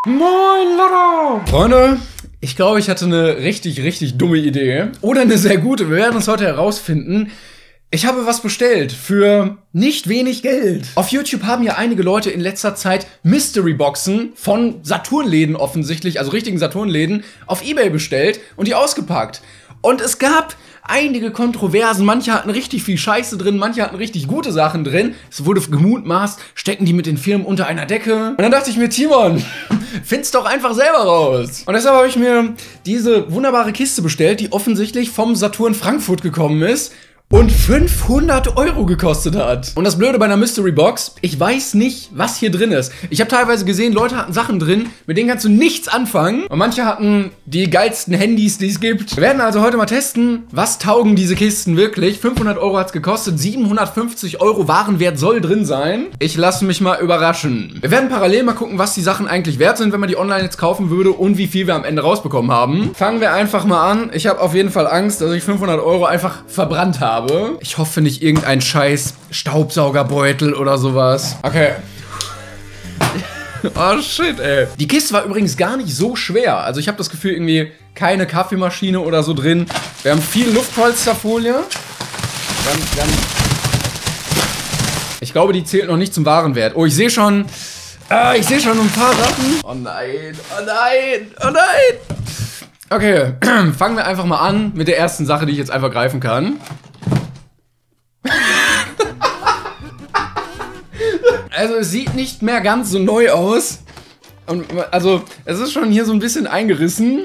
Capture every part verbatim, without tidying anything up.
Moin, Lotto! Freunde, ich glaube, ich hatte eine richtig, richtig dumme Idee. Oder eine sehr gute. Wir werden es heute herausfinden. Ich habe was bestellt für nicht wenig Geld. Auf YouTube haben ja einige Leute in letzter Zeit Mystery-Boxen von Saturn-Läden offensichtlich, also richtigen Saturn-Läden, auf eBay bestellt und die ausgepackt. Und es gab einige Kontroversen. Manche hatten richtig viel Scheiße drin, manche hatten richtig gute Sachen drin. Es wurde gemutmaßt, stecken die mit den Firmen unter einer Decke. Und dann dachte ich mir, Timon, find's doch einfach selber raus. Und deshalb habe ich mir diese wunderbare Kiste bestellt, die offensichtlich vom Saturn Frankfurt gekommen ist und fünfhundert Euro gekostet hat. Und das Blöde bei einer Mystery Box, ich weiß nicht, was hier drin ist. Ich habe teilweise gesehen, Leute hatten Sachen drin, mit denen kannst du nichts anfangen. Und manche hatten die geilsten Handys, die es gibt. Wir werden also heute mal testen, was taugen diese Kisten wirklich. fünfhundert Euro hat's gekostet, siebenhundertfünfzig Euro Warenwert soll drin sein. Ich lasse mich mal überraschen. Wir werden parallel mal gucken, was die Sachen eigentlich wert sind, wenn man die online jetzt kaufen würde und wie viel wir am Ende rausbekommen haben. Fangen wir einfach mal an. Ich habe auf jeden Fall Angst, dass ich fünfhundert Euro einfach verbrannt habe. Ich hoffe nicht irgendein scheiß Staubsaugerbeutel oder sowas. Okay. Oh shit, ey. Die Kiste war übrigens gar nicht so schwer. Also ich habe das Gefühl, irgendwie keine Kaffeemaschine oder so drin. Wir haben viel Luftpolsterfolie. Dann, dann ich glaube, die zählt noch nicht zum Warenwert. Oh, ich sehe schon... Äh, ich sehe schon ein paar Sachen. Oh nein, oh nein, oh nein. Okay, fangen wir einfach mal an mit der ersten Sache, die ich jetzt einfach greifen kann. Also es sieht nicht mehr ganz so neu aus. Und also es ist schon hier so ein bisschen eingerissen.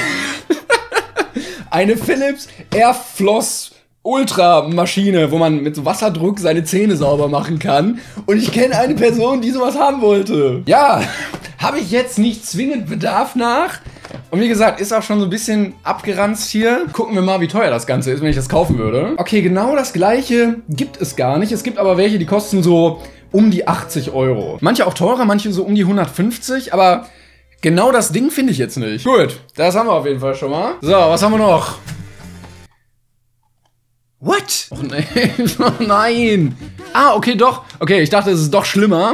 Eine Philips Airfloss Ultra Maschine, wo man mit so Wasserdruck seine Zähne sauber machen kann. Und ich kenne eine Person, die sowas haben wollte. Ja, habe ich jetzt nicht zwingend Bedarf nach. Und wie gesagt, ist auch schon so ein bisschen abgeranzt hier. Gucken wir mal, wie teuer das Ganze ist, wenn ich das kaufen würde. Okay, genau das gleiche gibt es gar nicht. Es gibt aber welche, die kosten so um die achtzig Euro. Manche auch teurer, manche so um die hundertfünfzig, aber genau das Ding finde ich jetzt nicht. Gut, das haben wir auf jeden Fall schon mal. So, was haben wir noch? What? Oh nein, oh nein. Ah, okay, doch. Okay, ich dachte, es ist doch schlimmer.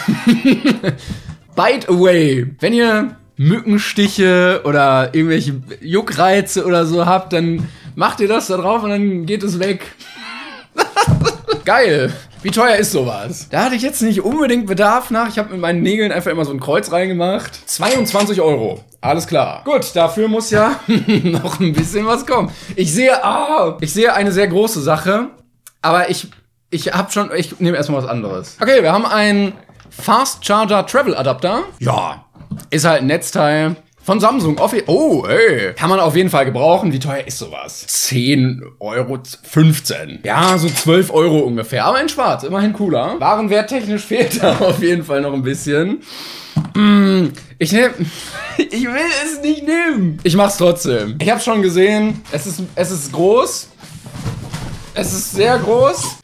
Bite Away. Wenn ihr Mückenstiche oder irgendwelche Juckreize oder so habt, dann macht ihr das da drauf und dann geht es weg. Geil. Wie teuer ist sowas? Da hatte ich jetzt nicht unbedingt Bedarf nach. Ich habe mit meinen Nägeln einfach immer so ein Kreuz reingemacht. zweiundzwanzig Euro. Alles klar. Gut, dafür muss ja noch ein bisschen was kommen. Ich sehe, ah, ich sehe eine sehr große Sache. Aber ich, ich habe schon, ich nehme erstmal was anderes. Okay, wir haben einen Fast Charger Travel Adapter. Ja, ist halt ein Netzteil. Von Samsung. Oh, ey. Kann man auf jeden Fall gebrauchen. Wie teuer ist sowas? zehn Euro, fünfzehn. Ja, so zwölf Euro ungefähr. Aber in schwarz, immerhin cooler. Warenwerttechnisch fehlt da auf jeden Fall noch ein bisschen. Mm, ich nehm, ich will es nicht nehmen. Ich mach's trotzdem. Ich hab's schon gesehen. Es ist, es ist groß. Es ist sehr groß.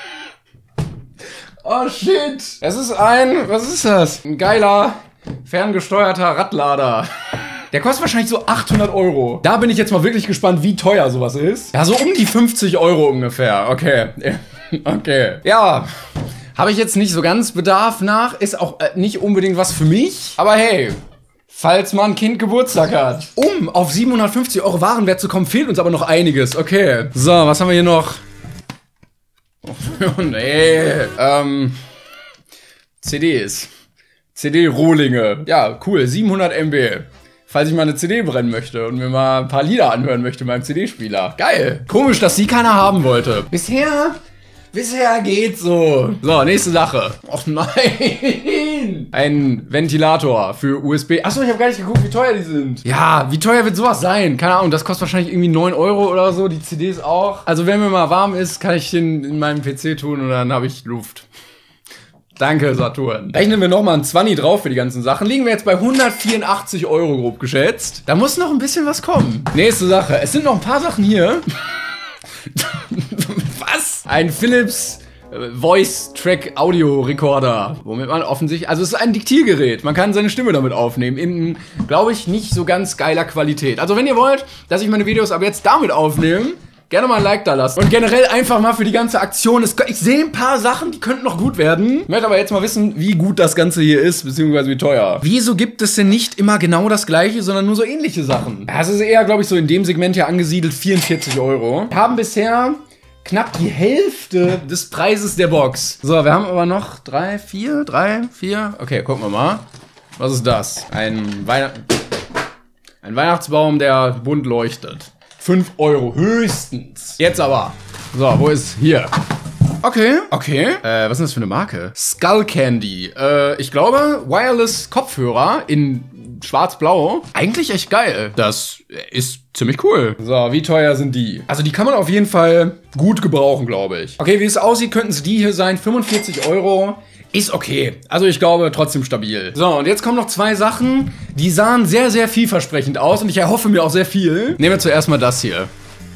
Oh, shit. Es ist ein, was ist das? Ein geiler... ferngesteuerter Radlader. Der kostet wahrscheinlich so achthundert Euro. Da bin ich jetzt mal wirklich gespannt, wie teuer sowas ist. Ja, so um die fünfzig Euro ungefähr. Okay. Okay. Ja. Habe ich jetzt nicht so ganz Bedarf nach. Ist auch äh, nicht unbedingt was für mich. Aber hey, falls mal ein Kind Geburtstag hat. Um auf siebenhundertfünfzig Euro Warenwert zu kommen, fehlt uns aber noch einiges. Okay. So, was haben wir hier noch? Oh, nee. Ähm. C Ds. C D-Rohlinge. Ja, cool. siebenhundert Megabyte. Falls ich mal eine C D brennen möchte und mir mal ein paar Lieder anhören möchte in meinem C D-Spieler. Geil. Komisch, dass die keiner haben wollte. Bisher, bisher geht's so. So, nächste Sache. Och nein. Ein Ventilator für U S B. Achso, ich habe gar nicht geguckt, wie teuer die sind. Ja, wie teuer wird sowas sein? Keine Ahnung, das kostet wahrscheinlich irgendwie neun Euro oder so. Die C Ds auch. Also wenn mir mal warm ist, kann ich den in meinem P C tun und dann habe ich Luft. Danke, Saturn. Rechnen wir nochmal ein zwanzig drauf für die ganzen Sachen. Liegen wir jetzt bei hundertvierundachtzig Euro grob geschätzt. Da muss noch ein bisschen was kommen. Nächste Sache. Es sind noch ein paar Sachen hier. Was? Ein Philips Voice Track Audio Recorder. Womit man offensichtlich... Also es ist ein Diktiergerät. Man kann seine Stimme damit aufnehmen. In, glaube ich, nicht so ganz geiler Qualität. Also wenn ihr wollt, dass ich meine Videos ab jetzt damit aufnehme, gerne mal ein Like da lassen. Und generell einfach mal für die ganze Aktion. Es, ich sehe ein paar Sachen, die könnten noch gut werden. Ich möchte aber jetzt mal wissen, wie gut das Ganze hier ist, beziehungsweise wie teuer. Wieso gibt es denn nicht immer genau das Gleiche, sondern nur so ähnliche Sachen? Das ist eher, glaube ich, so in dem Segment hier angesiedelt, vierundvierzig Euro. Wir haben bisher knapp die Hälfte des Preises der Box. So, wir haben aber noch drei, vier, drei, vier. Okay, gucken wir mal. Was ist das? Ein Weihnacht... Ein Weihnachtsbaum, der bunt leuchtet. fünf Euro höchstens. Jetzt aber. So, wo ist hier? Okay, okay. Äh, was ist das für eine Marke? Skull Candy. Äh, ich glaube, Wireless Kopfhörer in schwarz-blau. Eigentlich echt geil. Das ist ziemlich cool. So, wie teuer sind die? Also die kann man auf jeden Fall gut gebrauchen, glaube ich. Okay, wie es aussieht, könnten es die hier sein. fünfundvierzig Euro. Ist okay. Also ich glaube, trotzdem stabil. So, und jetzt kommen noch zwei Sachen, die sahen sehr, sehr vielversprechend aus und ich erhoffe mir auch sehr viel. Nehmen wir zuerst mal das hier.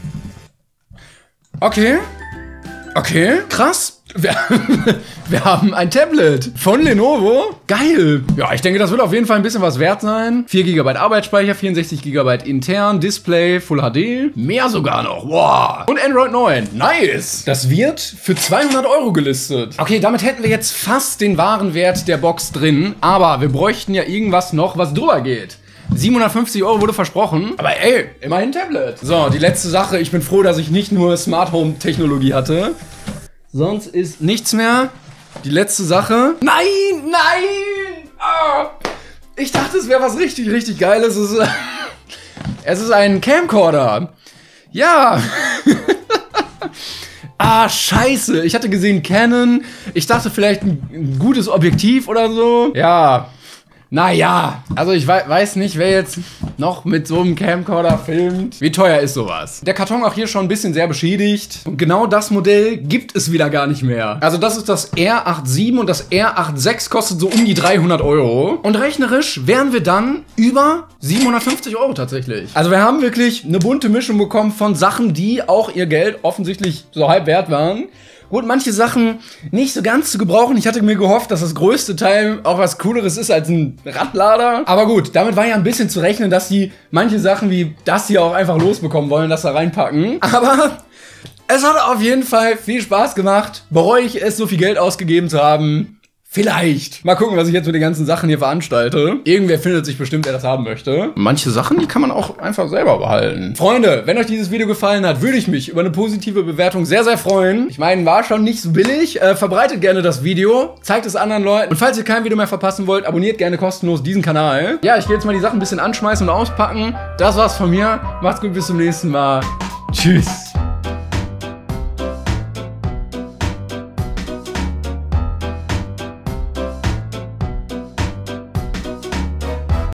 Okay. Okay, krass. Wir, wir haben ein Tablet von Lenovo. Geil. Ja, ich denke, das wird auf jeden Fall ein bisschen was wert sein. vier Gigabyte Arbeitsspeicher, vierundsechzig Gigabyte intern, Display, Full H D. Mehr sogar noch. Wow. Und Android neun. Nice. Das wird für zweihundert Euro gelistet. Okay, damit hätten wir jetzt fast den wahren Wert der Box drin. Aber wir bräuchten ja irgendwas noch, was drüber geht. siebenhundertfünfzig Euro wurde versprochen. Aber ey, immerhin Tablet. So, die letzte Sache. Ich bin froh, dass ich nicht nur Smart Home Technologie hatte. Sonst ist nichts mehr. Die letzte Sache. Nein, nein! Ah, ich dachte, es wäre was richtig, richtig Geiles. Es ist, es ist ein Camcorder. Ja. Ah, scheiße. Ich hatte gesehen Canon. Ich dachte vielleicht ein, ein gutes Objektiv oder so. Ja. Naja, also ich we weiß nicht, wer jetzt noch mit so einem Camcorder filmt. Wie teuer ist sowas? Der Karton auch hier schon ein bisschen sehr beschädigt. Und genau das Modell gibt es wieder gar nicht mehr. Also das ist das R siebenundachtzig und das R sechsundachtzig kostet so um die dreihundert Euro. Und rechnerisch wären wir dann über siebenhundertfünfzig Euro tatsächlich. Also wir haben wirklich eine bunte Mischung bekommen von Sachen, die auch ihr Geld offensichtlich so halb wert waren. Gut, manche Sachen nicht so ganz zu gebrauchen. Ich hatte mir gehofft, dass das größte Teil auch was Cooleres ist als ein Radlader. Aber gut, damit war ja ein bisschen zu rechnen, dass die manche Sachen wie das hier auch einfach losbekommen wollen, das da reinpacken. Aber es hat auf jeden Fall viel Spaß gemacht. Bereue ich es, so viel Geld ausgegeben zu haben? Vielleicht. Mal gucken, was ich jetzt mit den ganzen Sachen hier veranstalte. Irgendwer findet sich bestimmt, der das haben möchte. Manche Sachen, die kann man auch einfach selber behalten. Freunde, wenn euch dieses Video gefallen hat, würde ich mich über eine positive Bewertung sehr, sehr freuen. Ich meine, war schon nicht so billig. Äh, verbreitet gerne das Video, zeigt es anderen Leuten. Und falls ihr kein Video mehr verpassen wollt, abonniert gerne kostenlos diesen Kanal. Ja, ich gehe jetzt mal die Sachen ein bisschen anschmeißen und auspacken. Das war's von mir. Macht's gut, bis zum nächsten Mal. Tschüss.